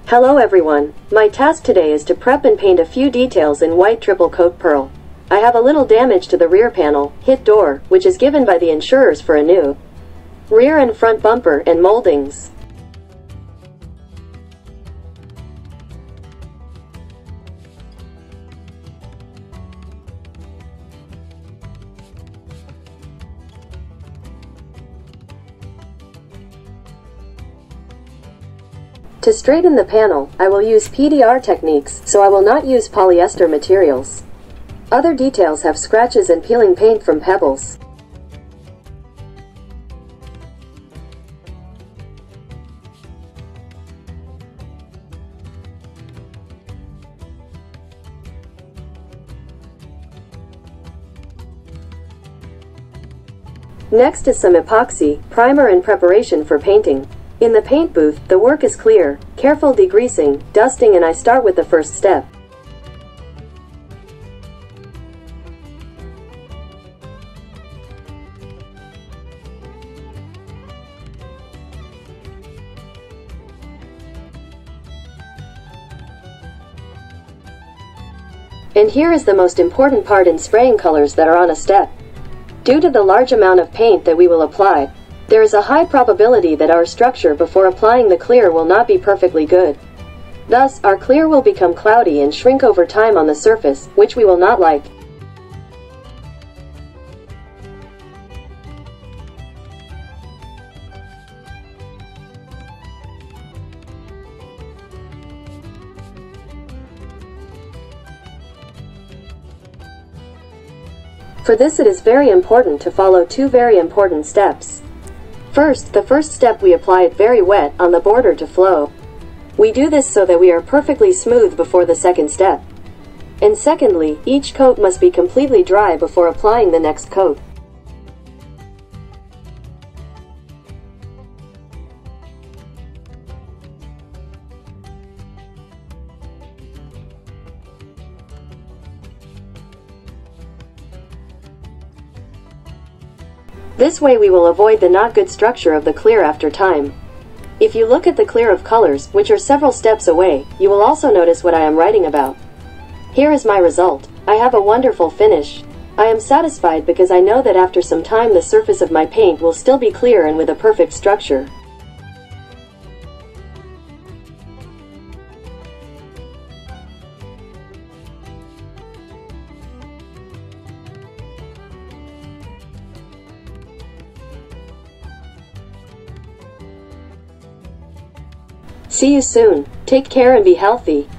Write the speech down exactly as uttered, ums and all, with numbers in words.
Hello everyone, my task today is to prep and paint a few details in white triple coat pearl. I have a little damage to the rear panel, hit door, which is given by the insurers for a new rear and front bumper and moldings. To straighten the panel, I will use P D R techniques, so I will not use polyester materials. Other details have scratches and peeling paint from pebbles. Next is some epoxy, primer and preparation for painting. In the paint booth, the work is clear, careful degreasing, dusting, and I start with the first step. And here is the most important part in spraying colors that are on a step. Due to the large amount of paint that we will apply, there is a high probability that our structure before applying the clear will not be perfectly good. Thus, our clear will become cloudy and shrink over time on the surface, which we will not like. For this, it is very important to follow two very important steps. First, the first step, we apply it very wet on the border to flow. We do this so that we are perfectly smooth before the second step. And secondly, each coat must be completely dry before applying the next coat. This way we will avoid the not good structure of the clear after time. If you look at the clear of colors, which are several steps away, you will also notice what I am writing about. Here is my result. I have a wonderful finish. I am satisfied because I know that after some time the surface of my paint will still be clear and with a perfect structure. See you soon. Take care and be healthy.